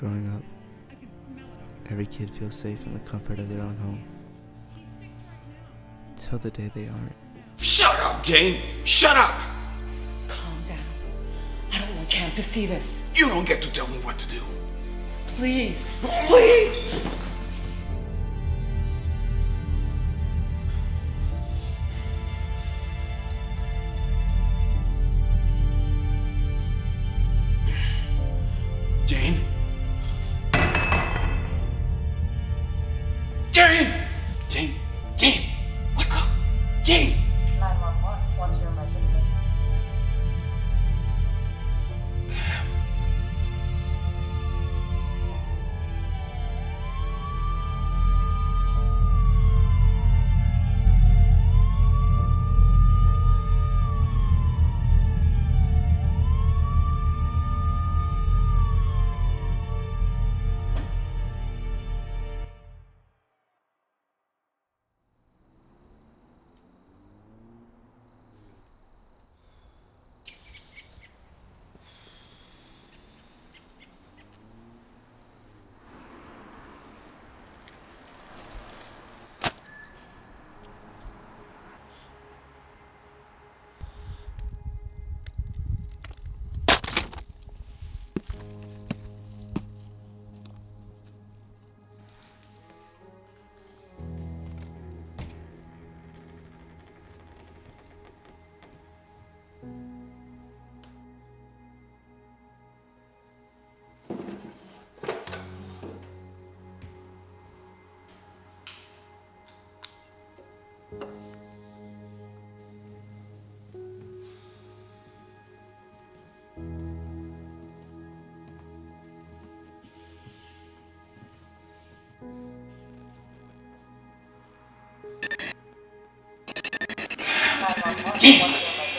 Growing up, every kid feels safe in the comfort of their own home. Till the day they aren't. Shut up, Jane! Shut up! Calm down. I don't want Cam to see this. You don't get to tell me what to do. Please. Please! Jane? Jane! Jane! Jane! Wake up! Jane! 911, what's your emergency? Jane!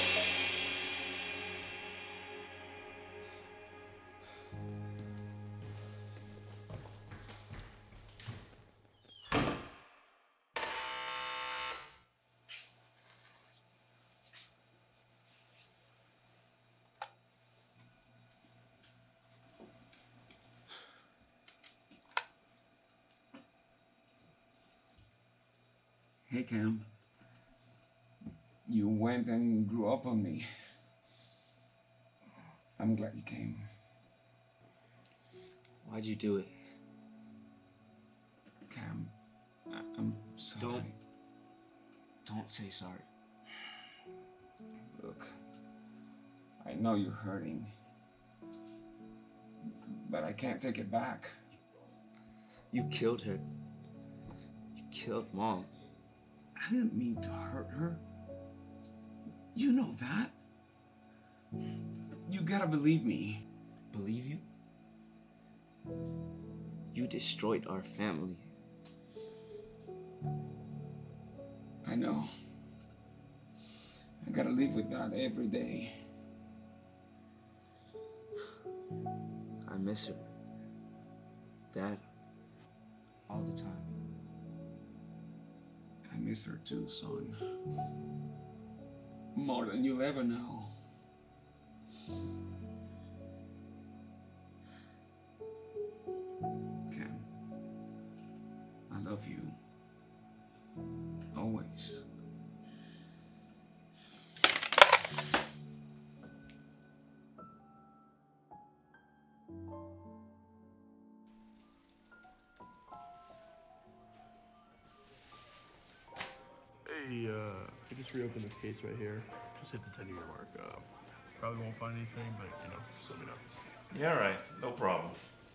Hey, Cam. You went and grew up on me. I'm glad you came. Why'd you do it? Cam, I'm sorry. Don't say sorry. Look, I know you're hurting, but I can't take it back. You killed her. You killed Mom. I didn't mean to hurt her. You know that. You gotta believe me. Believe you? You destroyed our family. I know. I gotta live with that every day. I miss her. Dad. All the time. I miss her too, son. More than you'll ever know. Cam, I love you. Always. Hey, I just reopened this case right here. Just hit the 10-year mark. Probably won't find anything, but, just let me know. Yeah, all right. No problem.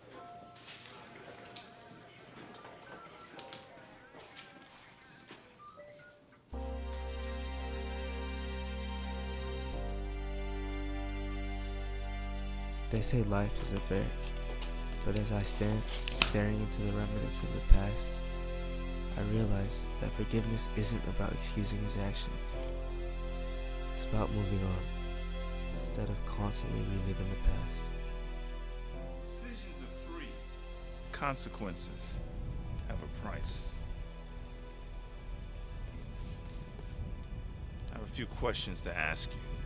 They say life isn't fair, but as I stand, staring into the remnants of the past, I realize that forgiveness isn't about excusing his actions. It's about moving on, instead of constantly reliving the past. Decisions are free. Consequences have a price. I have a few questions to ask you.